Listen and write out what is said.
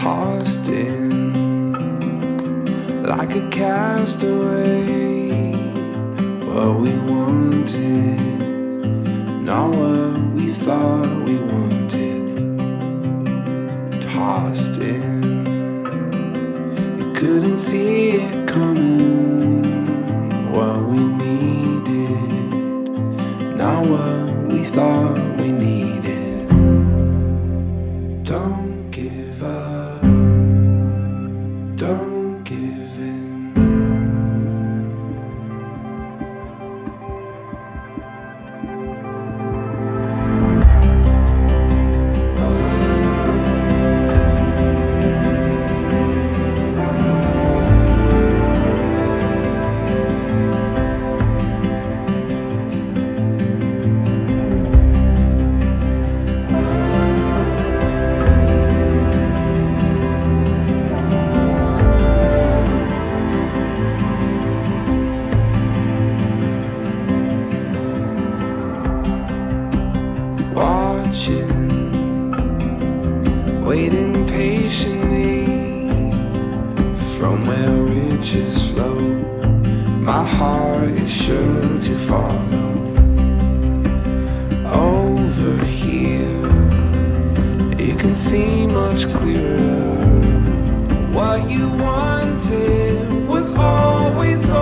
tossed in like a castaway. What we wanted, not what we thought we wanted. Tossed in, you couldn't see it coming. What we needed, not what we thought we needed. Don't give up, don't give in. Watching, waiting patiently from where riches flow. My heart is sure to follow. Over here, you can see much clearer. What you wanted was always